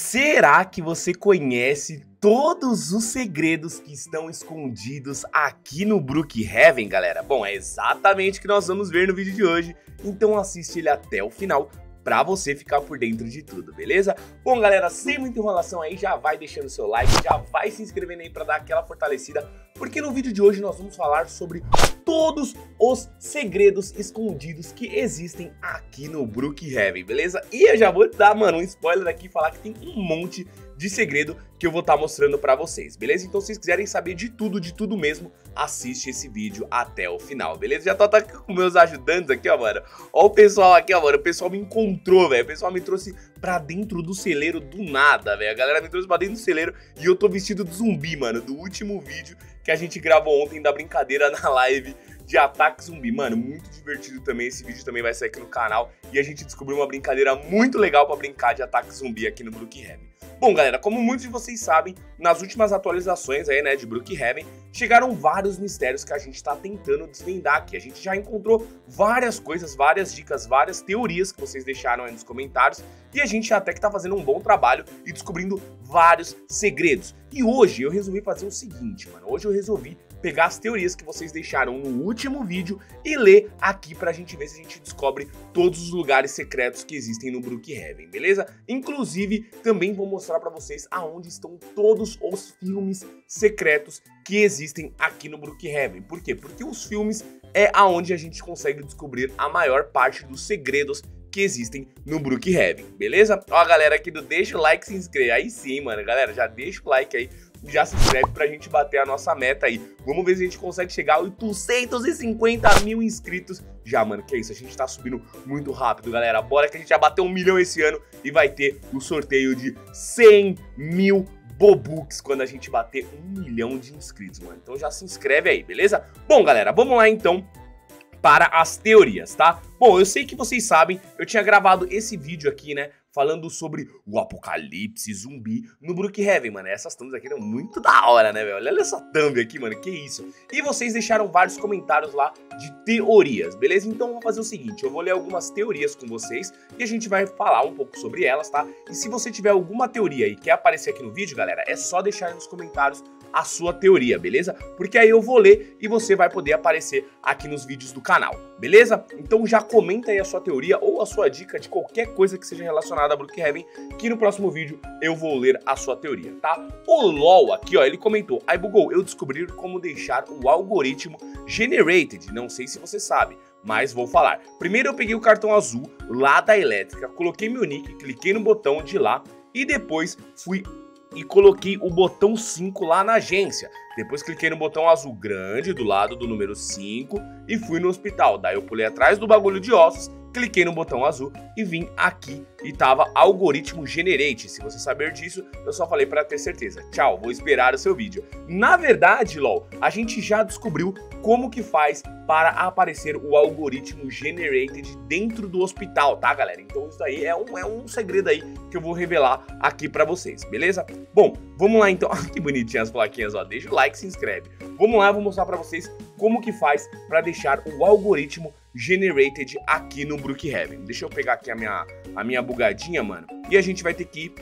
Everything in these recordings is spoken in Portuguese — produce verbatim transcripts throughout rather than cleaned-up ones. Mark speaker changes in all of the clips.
Speaker 1: Será que você conhece todos os segredos que estão escondidos aqui no Brookhaven, galera? Bom, é exatamente o que nós vamos ver no vídeo de hoje, então assiste ele até o final pra você ficar por dentro de tudo, beleza? Bom, galera, sem muita enrolação aí, já vai deixando seu like, já vai se inscrevendo aí pra dar aquela fortalecida, porque no vídeo de hoje nós vamos falar sobre todos os segredos escondidos que existem aqui no Brookhaven, beleza? E eu já vou dar, mano, um spoiler aqui e falar que tem um monte de segredo que eu vou estar mostrando pra vocês, beleza? Então se vocês quiserem saber de tudo, de tudo mesmo, assiste esse vídeo até o final, beleza? Já tô até com meus ajudantes aqui, ó, mano. Ó o pessoal aqui, ó, mano, o pessoal me encontrou, velho. O pessoal me trouxe pra dentro do celeiro do nada, velho. A galera me trouxe pra dentro do celeiro e eu tô vestido de zumbi, mano, do último vídeo que a gente gravou ontem da brincadeira na live de ataque zumbi. Mano, muito divertido também, esse vídeo também vai sair aqui no canal e a gente descobriu uma brincadeira muito legal pra brincar de ataque zumbi aqui no Brookhaven. Bom, galera, como muitos de vocês sabem, nas últimas atualizações aí, né, de Brookhaven, chegaram vários mistérios que a gente tá tentando desvendar aqui. A gente já encontrou várias coisas, várias dicas, várias teorias que vocês deixaram aí nos comentários e a gente até que tá fazendo um bom trabalho e descobrindo vários segredos. E hoje eu resolvi fazer o seguinte, mano, hoje eu resolvi pegar as teorias que vocês deixaram no último vídeo e ler aqui pra gente ver se a gente descobre todos os lugares secretos que existem no Brookhaven, beleza? Inclusive, também vou mostrar pra vocês aonde estão todos os filmes secretos que existem aqui no Brookhaven. Por quê? Porque os filmes é aonde a gente consegue descobrir a maior parte dos segredos que existem no Brookhaven, beleza? Ó, a galera aqui do deixa o like e se inscreve. Aí sim, mano, galera, já deixa o like aí, já se inscreve pra gente bater a nossa meta aí. Vamos ver se a gente consegue chegar a oitocentos e cinquenta mil inscritos já, mano, que é isso, a gente tá subindo muito rápido, galera. Bora que a gente já bateu um milhão esse ano e vai ter o sorteio de cem mil Bobux quando a gente bater um milhão de inscritos, mano. Então já se inscreve aí, beleza? Bom, galera, vamos lá então para as teorias, tá? Bom, eu sei que vocês sabem, eu tinha gravado esse vídeo aqui, né, falando sobre o apocalipse zumbi no Brookhaven, mano. Essas thumbs aqui eram muito da hora, né, velho? Olha essa thumb aqui, mano, que isso? E vocês deixaram vários comentários lá de teorias, beleza? Então eu vou fazer o seguinte, eu vou ler algumas teorias com vocês e a gente vai falar um pouco sobre elas, tá? E se você tiver alguma teoria e quer aparecer aqui no vídeo, galera, é só deixar aí nos comentários a sua teoria, beleza? Porque aí eu vou ler e você vai poder aparecer aqui nos vídeos do canal, beleza? Então já comenta aí a sua teoria ou a sua dica de qualquer coisa que seja relacionada a Brookhaven, que no próximo vídeo eu vou ler a sua teoria, tá? O LOL aqui, ó, ele comentou: aí bugou, eu descobri como deixar o algoritmo generated, não sei se você sabe, mas vou falar. Primeiro eu peguei o cartão azul lá da elétrica, coloquei meu nick, cliquei no botão de lá e depois fui e coloquei o botão cinco lá na agência. Depois cliquei no botão azul grande do lado do número cinco e fui no hospital. Daí eu pulei atrás do bagulho de ossos, cliquei no botão azul e vim aqui e tava algoritmo generate. Se você saber disso, eu só falei pra ter certeza. Tchau, vou esperar o seu vídeo. Na verdade, LOL, a gente já descobriu como que faz para aparecer o algoritmo generated dentro do hospital, tá, galera? Então isso daí é um, é um segredo aí que eu vou revelar aqui pra vocês, beleza? Bom, vamos lá então. Que bonitinhas as plaquinhas, ó. Deixa o like e se inscreve. Vamos lá, eu vou mostrar pra vocês como que faz para deixar o algoritmo generated aqui no Brookhaven. Deixa eu pegar aqui a minha, a minha bugadinha, mano, e a gente vai ter que ir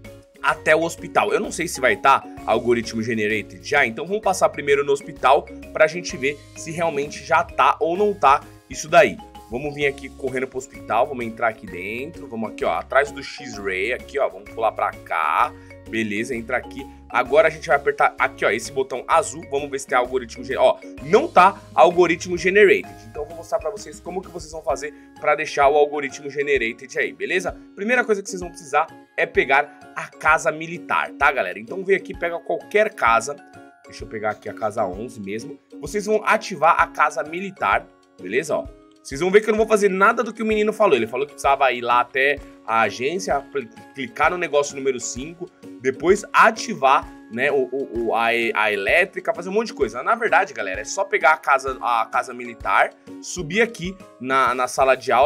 Speaker 1: até o hospital. Eu não sei se vai estar algoritmo generated já, então vamos passar primeiro no hospital pra gente ver se realmente já tá ou não tá isso daí. Vamos vir aqui correndo pro hospital, vamos entrar aqui dentro, vamos aqui, ó, atrás do X-Ray, aqui, ó, vamos pular pra cá, beleza, entra aqui. Agora a gente vai apertar aqui, ó, esse botão azul, vamos ver se tem algoritmo generated. Ó, não tá algoritmo generated, então eu vou mostrar pra vocês como que vocês vão fazer pra deixar o algoritmo generated aí, beleza? Primeira coisa que vocês vão precisar é pegar a casa militar, tá, galera? Então vem aqui, pega qualquer casa, deixa eu pegar aqui a casa onze mesmo, vocês vão ativar a casa militar, beleza, ó? Vocês vão ver que eu não vou fazer nada do que o menino falou. Ele falou que precisava ir lá até a agência, clicar no negócio número cinco, depois ativar, né, o, o, a, a elétrica, fazer um monte de coisa. Na verdade, galera, é só pegar a casa, a casa militar, subir aqui na, na sala de aula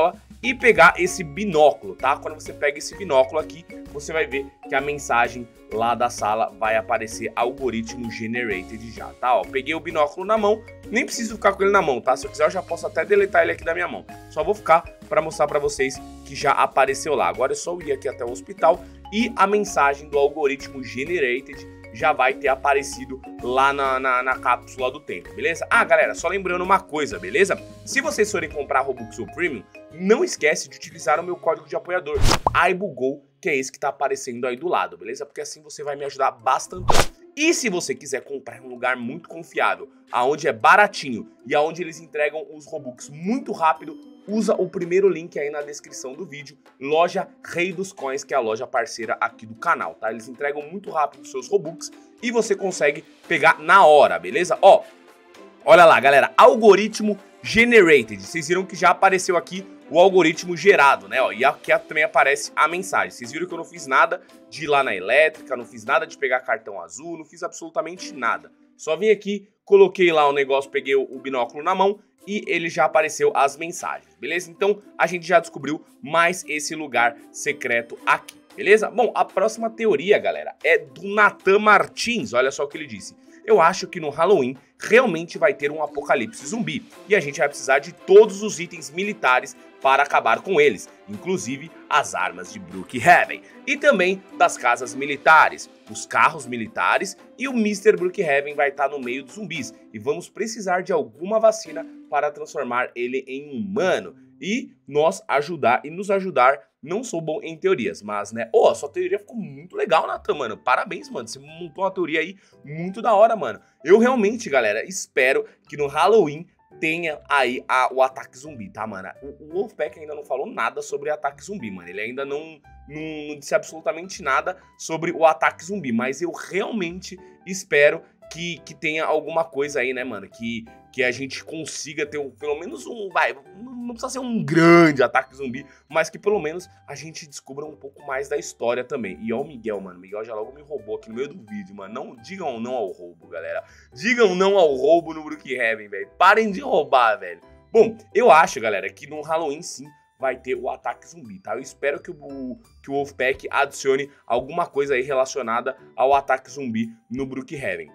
Speaker 1: e pegar esse binóculo, tá? Quando você pega esse binóculo aqui, você vai ver que a mensagem lá da sala vai aparecer algoritmo generated já, tá? Ó, peguei o binóculo na mão, nem preciso ficar com ele na mão, tá? Se eu quiser eu já posso até deletar ele aqui da minha mão. Só vou ficar para mostrar para vocês que já apareceu lá. Agora é só eu ir aqui até o hospital e a mensagem do algoritmo generated já vai ter aparecido lá na, na, na cápsula do tempo, beleza? Ah, galera, só lembrando uma coisa, beleza? Se vocês forem comprar Robux ou Premium, não esquece de utilizar o meu código de apoiador, AIBUGOL, que é esse que tá aparecendo aí do lado, beleza? Porque assim você vai me ajudar bastante. E se você quiser comprar em um lugar muito confiável, aonde é baratinho e aonde eles entregam os Robux muito rápido, usa o primeiro link aí na descrição do vídeo, loja Rei dos Coins, que é a loja parceira aqui do canal, tá? Eles entregam muito rápido os seus Robux e você consegue pegar na hora, beleza? Ó, olha lá, galera, algoritmo generated. Vocês viram que já apareceu aqui o algoritmo gerado, né? Ó, e aqui também aparece a mensagem. Vocês viram que eu não fiz nada de ir lá na elétrica, não fiz nada de pegar cartão azul, não fiz absolutamente nada. Só vim aqui, coloquei lá o negócio, peguei o binóculo na mão e ele já apareceu as mensagens, beleza? Então a gente já descobriu mais esse lugar secreto aqui, beleza? Bom, a próxima teoria, galera, é do Nathan Martins. Olha só o que ele disse. Eu acho que no Halloween realmente vai ter um apocalipse zumbi e a gente vai precisar de todos os itens militares para acabar com eles, inclusive as armas de Brookhaven e também das casas militares, os carros militares e o mister Brookhaven vai estar no meio dos zumbis e vamos precisar de alguma vacina para transformar ele em humano e nós ajudar e nos ajudar. Não sou bom em teorias, mas, né, ô, oh, a sua teoria ficou muito legal, Nathan, mano, parabéns, mano, você montou uma teoria aí muito da hora, mano. Eu realmente, galera, espero que no Halloween tenha aí a, o ataque zumbi, tá, mano? O, o Wolfpack ainda não falou nada sobre ataque zumbi, mano, ele ainda não, não, não disse absolutamente nada sobre o ataque zumbi, mas eu realmente espero que, que tenha alguma coisa aí, né, mano, que... que a gente consiga ter um, pelo menos um, vai, não precisa ser um grande ataque zumbi, mas que pelo menos a gente descubra um pouco mais da história também. E ó o Miguel, mano, o Miguel já logo me roubou aqui no meio do vídeo, mano. Não, digam não ao roubo, galera. Digam não ao roubo no Brookhaven, velho. Parem de roubar, velho. Bom, eu acho, galera, que no Halloween sim vai ter o ataque zumbi, tá? Eu espero que o, que o Wolfpack adicione alguma coisa aí relacionada ao ataque zumbi no Brookhaven.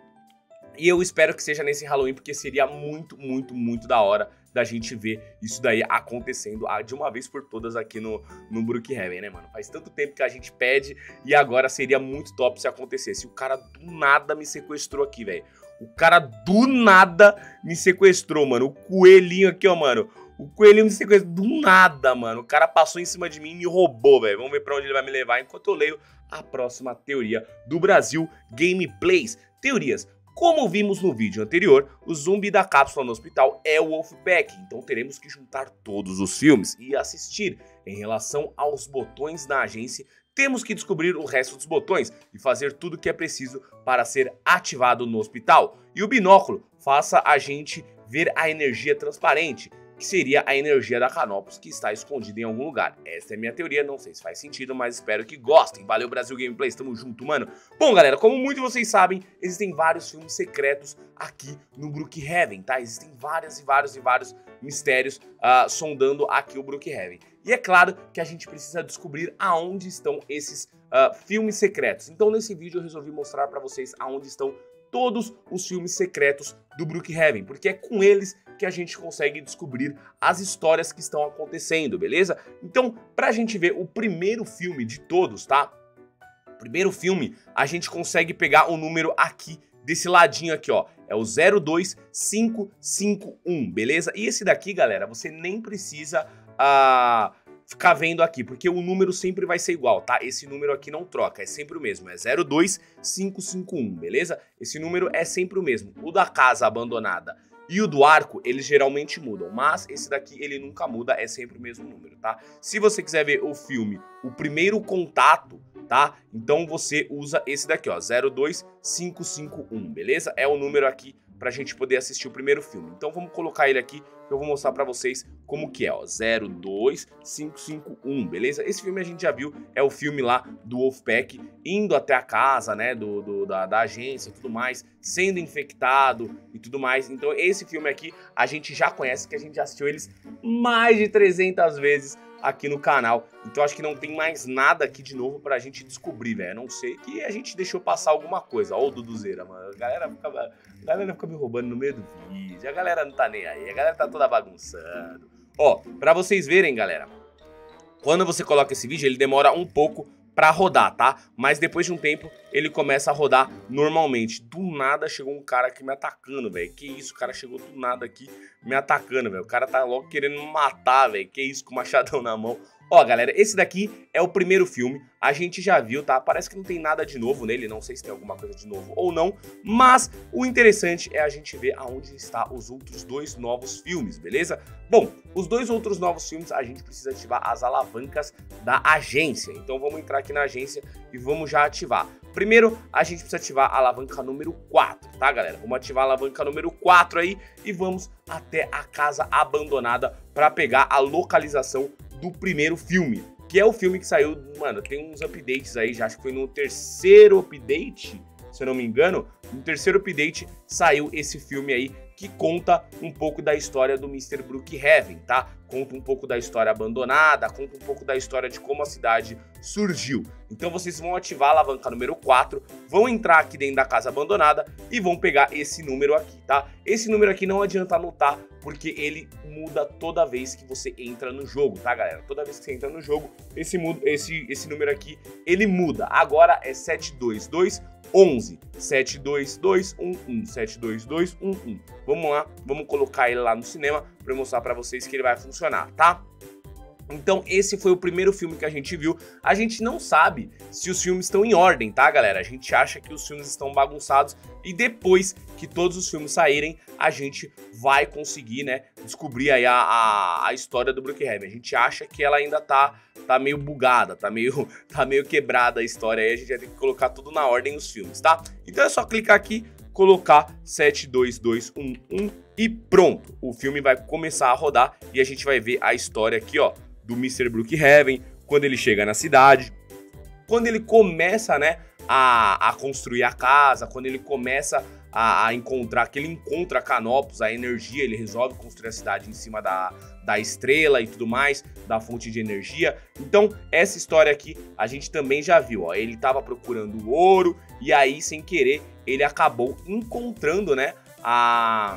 Speaker 1: E eu espero que seja nesse Halloween, porque seria muito, muito, muito da hora da gente ver isso daí acontecendo de uma vez por todas aqui no, no Brookhaven, né, mano? Faz tanto tempo que a gente pede e agora seria muito top se acontecesse. O cara do nada me sequestrou aqui, velho. O cara do nada me sequestrou, mano. O coelhinho aqui, ó, mano. O coelhinho me sequestrou do nada, mano. O cara passou em cima de mim e me roubou, velho. Vamos ver pra onde ele vai me levar enquanto eu leio a próxima teoria do Brasil Gameplays. Teorias. Como vimos no vídeo anterior, o zumbi da cápsula no hospital é o Wolfpack, então teremos que juntar todos os filmes e assistir. Em relação aos botões na agência, temos que descobrir o resto dos botões e fazer tudo o que é preciso para ser ativado no hospital. E o binóculo faça a gente ver a energia transparente, que seria a energia da Canopus que está escondida em algum lugar. Essa é a minha teoria, não sei se faz sentido, mas espero que gostem. Valeu, Brasil Gameplays, tamo junto, mano. Bom, galera, como muitos de vocês sabem, existem vários filmes secretos aqui no Brookhaven, tá? Existem vários e vários e vários mistérios uh, sondando aqui o Brookhaven. E é claro que a gente precisa descobrir aonde estão esses uh, filmes secretos. Então, nesse vídeo eu resolvi mostrar pra vocês aonde estão todos os filmes secretos do Brookhaven, porque é com eles que a gente consegue descobrir as histórias que estão acontecendo, beleza? Então, pra gente ver o primeiro filme de todos, tá? O primeiro filme, a gente consegue pegar o número aqui, desse ladinho aqui, ó. É o zero dois cinco cinco um, beleza? E esse daqui, galera, você nem precisa... Uh, ficar vendo aqui, porque o número sempre vai ser igual, tá? Esse número aqui não troca, é sempre o mesmo, é zero dois cinco cinco um, beleza? Esse número é sempre o mesmo. O da casa abandonada e o do arco, eles geralmente mudam, mas esse daqui ele nunca muda, é sempre o mesmo número, tá? Se você quiser ver o filme O Primeiro Contato, tá? Então você usa esse daqui, ó, zero dois cinco cinco um, beleza? É o número aqui pra gente poder assistir o primeiro filme. Então vamos colocar ele aqui, que eu vou mostrar pra vocês como que é, ó, zero dois cinco cinco um, beleza? Esse filme a gente já viu, é o filme lá do Wolfpack indo até a casa, né, do, do da, da agência e tudo mais, sendo infectado e tudo mais. Então esse filme aqui a gente já conhece, que a gente já assistiu eles mais de trezentas vezes aqui no canal. Então acho que não tem mais nada aqui de novo pra gente descobrir, velho. A não ser que a gente deixou passar alguma coisa. Ó o Duduzeira, mano. A galera fica, a galera fica me roubando no meio do vídeo. A galera não tá nem aí. A galera tá toda bagunçando. Ó, pra vocês verem, galera, quando você coloca esse vídeo, ele demora um pouco pra rodar, tá? Mas depois de um tempo, ele começa a rodar normalmente. Do nada chegou um cara aqui me atacando, velho. Que isso, o cara chegou do nada aqui me atacando, velho. O cara tá logo querendo me matar, velho. Que isso, com o machadão na mão. Ó, galera, esse daqui é o primeiro filme, a gente já viu, tá? Parece que não tem nada de novo nele, não sei se tem alguma coisa de novo ou não, mas o interessante é a gente ver aonde está os outros dois novos filmes, beleza? Bom, os dois outros novos filmes, a gente precisa ativar as alavancas da agência, então vamos entrar aqui na agência e vamos já ativar. Primeiro, a gente precisa ativar a alavanca número quatro, tá, galera? Vamos ativar a alavanca número quatro aí e vamos até a casa abandonada para pegar a localização do primeiro filme, que é o filme que saiu, mano, tem uns updates aí, já acho que foi no terceiro update, se eu não me engano, no terceiro update saiu esse filme aí, que conta um pouco da história do mister Brookhaven, tá? Conta um pouco da história abandonada, conta um pouco da história de como a cidade surgiu. Então vocês vão ativar a alavanca número quatro, vão entrar aqui dentro da casa abandonada e vão pegar esse número aqui, tá? Esse número aqui não adianta anotar, porque ele muda toda vez que você entra no jogo, tá, galera? Toda vez que você entra no jogo, esse, esse, esse número aqui, ele muda. Agora é sete dois dois onze, sete dois dois um um, sete dois dois um um. Vamos lá, vamos colocar ele lá no cinema para mostrar para vocês que ele vai funcionar, tá? Então esse foi o primeiro filme que a gente viu. A gente não sabe se os filmes estão em ordem, tá, galera? A gente acha que os filmes estão bagunçados e depois que todos os filmes saírem, a gente vai conseguir, né, descobrir aí a, a, a história do Brookhaven. A gente acha que ela ainda tá, tá meio bugada, tá meio, tá meio quebrada a história aí. A gente vai ter que colocar tudo na ordem os filmes, tá? Então é só clicar aqui, colocar sete dois dois um um e pronto. O filme vai começar a rodar e a gente vai ver a história aqui, ó, do mister Brookhaven, quando ele chega na cidade, quando ele começa, né, a, a construir a casa, quando ele começa a, a encontrar, que ele encontra a Canopus, a energia, ele resolve construir a cidade em cima da, da estrela e tudo mais, da fonte de energia. Então, essa história aqui a gente também já viu, ó, ele estava procurando ouro e aí, sem querer, ele acabou encontrando, né, a...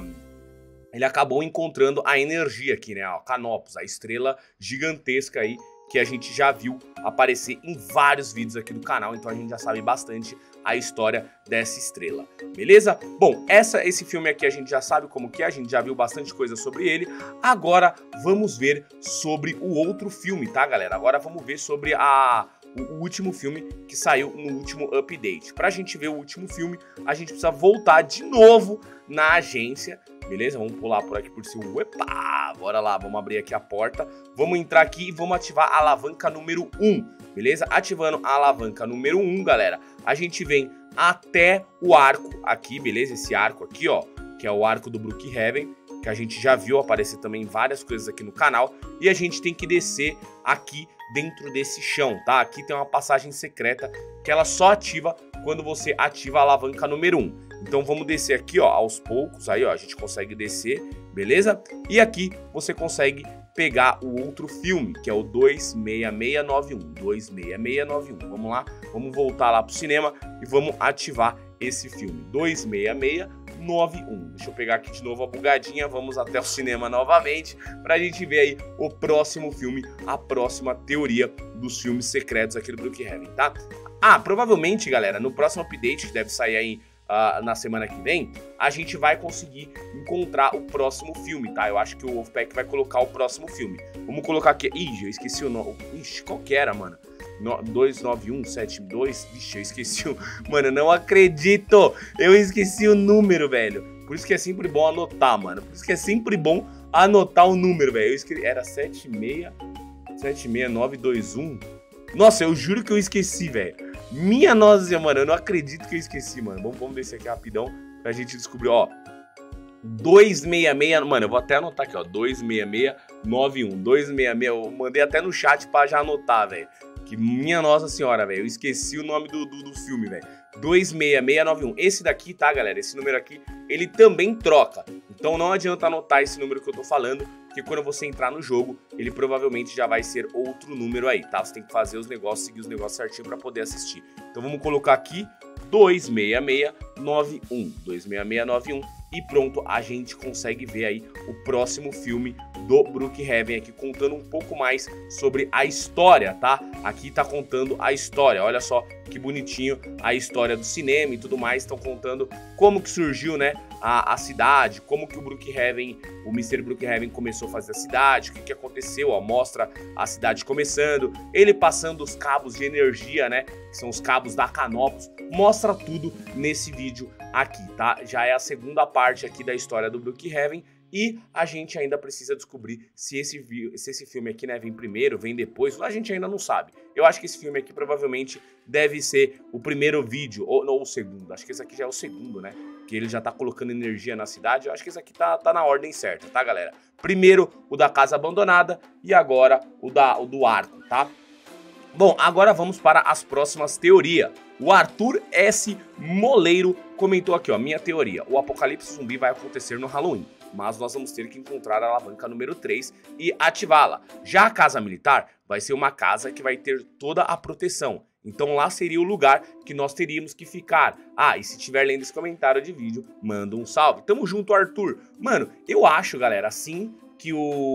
Speaker 1: ele acabou encontrando a energia aqui, né, a Canopus, a estrela gigantesca aí, que a gente já viu aparecer em vários vídeos aqui do canal, então a gente já sabe bastante a história dessa estrela, beleza? Bom, essa, esse filme aqui a gente já sabe como que é, a gente já viu bastante coisa sobre ele, agora vamos ver sobre o outro filme, tá, galera? Agora vamos ver sobre a... o último filme que saiu no último update. Pra gente ver o último filme, a gente precisa voltar de novo na agência, beleza? Vamos pular por aqui por cima. Epa, bora lá, vamos abrir aqui a porta. Vamos entrar aqui e vamos ativar a alavanca número um, beleza? Ativando a alavanca número um, galera, a gente vem até o arco aqui, beleza? Esse arco aqui, ó, que é o arco do Brookhaven, que a gente já viu aparecer também várias coisas aqui no canal. E a gente tem que descer aqui dentro desse chão, tá? Aqui tem uma passagem secreta que ela só ativa quando você ativa a alavanca número um. Então vamos descer aqui, ó, aos poucos, aí, ó, a gente consegue descer, beleza? E aqui você consegue pegar o outro filme, que é o dois seis seis nove um, dois seis seis nove um. Vamos lá, vamos voltar lá pro cinema e vamos ativar esse filme, dois seis seis nove um. Deixa eu pegar aqui de novo a bugadinha, vamos até o cinema novamente pra gente ver aí o próximo filme, a próxima teoria dos filmes secretos aqui do Brookhaven, tá? Ah, provavelmente, galera, no próximo update, que deve sair aí uh, na semana que vem, a gente vai conseguir encontrar o próximo filme, tá? Eu acho que o Wolfpack vai colocar o próximo filme. Vamos colocar aqui... Ih, eu esqueci o nome. Ixi, qual que era, mano? dois nove um sete dois, vixe, eu esqueci o... Mano, eu não acredito, eu esqueci o número, velho. Por isso que é sempre bom anotar, mano. Por isso que é sempre bom anotar o número, velho. Eu esqueci, era sete seis, sete seis nove dois um. Nossa, eu juro que eu esqueci, velho. Minha nossa, mano, eu não acredito que eu esqueci, mano. Vamos, vamos descer aqui rapidão pra gente descobrir, ó. dois seis seis, mano, eu vou até anotar aqui, ó. dois seis seis nove um, dois seis seis, eu mandei até no chat pra já anotar, velho. Que que minha nossa senhora, velho, eu esqueci o nome do, do, do filme, velho. dois seis seis nove um. Esse daqui, tá, galera? Esse número aqui, ele também troca. Então não adianta anotar esse número que eu tô falando, porque quando você entrar no jogo, ele provavelmente já vai ser outro número aí, tá? Você tem que fazer os negócios, seguir os negócios certinho pra poder assistir. Então vamos colocar aqui dois seis seis nove um. dois seis seis nove um. E pronto, a gente consegue ver aí o próximo filme do Brookhaven aqui, contando um pouco mais sobre a história, tá? Aqui tá contando a história, olha só que bonitinho a história do cinema e tudo mais, estão contando como que surgiu, né, a, a cidade, como que o Brookhaven, o mister Brookhaven começou a fazer a cidade, o que que aconteceu, ó, mostra a cidade começando, ele passando os cabos de energia, né, que são os cabos da Canopus, mostra tudo nesse vídeo aqui, tá? Já é a segunda parte aqui da história do Brookhaven. E a gente ainda precisa descobrir se esse, se esse filme aqui, né, vem primeiro, vem depois, a gente ainda não sabe. Eu acho que esse filme aqui provavelmente deve ser o primeiro vídeo, ou, ou o segundo, acho que esse aqui já é o segundo, né, que ele já tá colocando energia na cidade, eu acho que esse aqui tá, tá na ordem certa, tá, galera? Primeiro o da casa abandonada e agora o, da, o do arco, tá? Bom, agora vamos para as próximas teorias. O Arthur S. Moleiro comentou aqui, ó, minha teoria, o apocalipse zumbi vai acontecer no Halloween, mas nós vamos ter que encontrar a alavanca número três e ativá-la. Já a casa militar vai ser uma casa que vai ter toda a proteção, então lá seria o lugar que nós teríamos que ficar. Ah, e se tiver lendo esse comentário de vídeo, manda um salve. Tamo junto, Arthur. Mano, eu acho, galera, assim que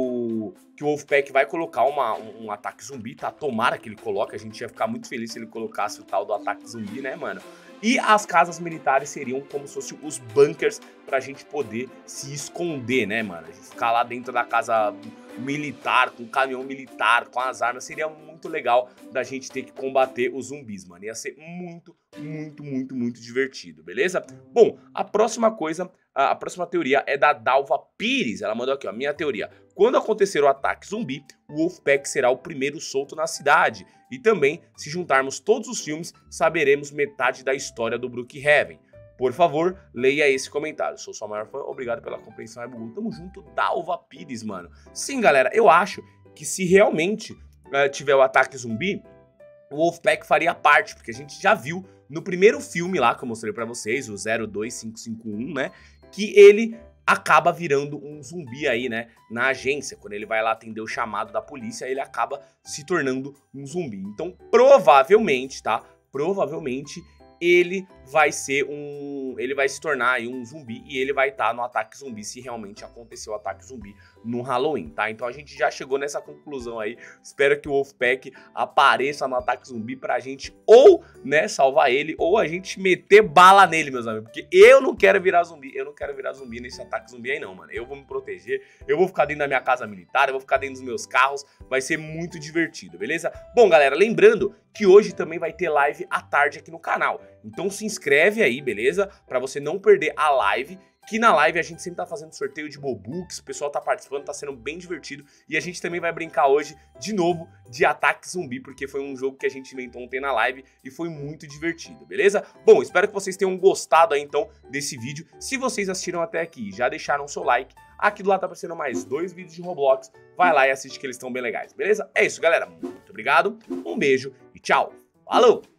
Speaker 1: o, que o Wolfpack vai colocar uma, um, um ataque zumbi, tá? Tomara que ele coloque, a gente ia ficar muito feliz se ele colocasse o tal do ataque zumbi, né, mano? E as casas militares seriam como se fossem os bunkers pra gente poder se esconder, né, mano? A gente ficar lá dentro da casa militar, com o caminhão militar, com as armas, seria muito legal da gente ter que combater os zumbis, mano. Ia ser muito, muito, muito, muito divertido, beleza? Bom, a próxima coisa, a próxima teoria é da Dalva Pires. Ela mandou aqui, ó, minha teoria. Quando acontecer o ataque zumbi, o Wolfpack será o primeiro solto na cidade. E também, se juntarmos todos os filmes, saberemos metade da história do Brookhaven. Por favor, leia esse comentário. Sou sua maior fã, obrigado pela compreensão, Ebu. Tamo junto, Dalva Pires, mano. Sim, galera, eu acho que se realmente uh, tiver o ataque zumbi, o Wolfpack faria parte, porque a gente já viu no primeiro filme lá que eu mostrei pra vocês, o zero dois cinco cinco um, né, que ele acaba virando um zumbi aí, né, na agência. Quando ele vai lá atender o chamado da polícia, ele acaba se tornando um zumbi. Então, provavelmente, tá, provavelmente ele vai ser um... ele vai se tornar aí um zumbi e ele vai estar no ataque zumbi se realmente acontecer o ataque zumbi no Halloween, tá? Então a gente já chegou nessa conclusão aí. Espero que o Wolfpack apareça no ataque zumbi pra gente ou, né, salvar ele ou a gente meter bala nele, meus amigos. Porque eu não quero virar zumbi, eu não quero virar zumbi nesse ataque zumbi aí não, mano. Eu vou me proteger, eu vou ficar dentro da minha casa militar, eu vou ficar dentro dos meus carros, vai ser muito divertido, beleza? Bom, galera, lembrando que hoje também vai ter live à tarde aqui no canal. Então se inscreve aí, beleza? Pra você não perder a live, que na live a gente sempre tá fazendo sorteio de Bobooks, o pessoal tá participando, tá sendo bem divertido. E a gente também vai brincar hoje, de novo, de ataque zumbi, porque foi um jogo que a gente inventou ontem na live e foi muito divertido, beleza? Bom, espero que vocês tenham gostado aí, então, desse vídeo. Se vocês assistiram até aqui e já deixaram o seu like, aqui do lado tá aparecendo mais dois vídeos de Roblox. Vai lá e assiste que eles estão bem legais, beleza? É isso, galera. Muito obrigado, um beijo e tchau. Falou!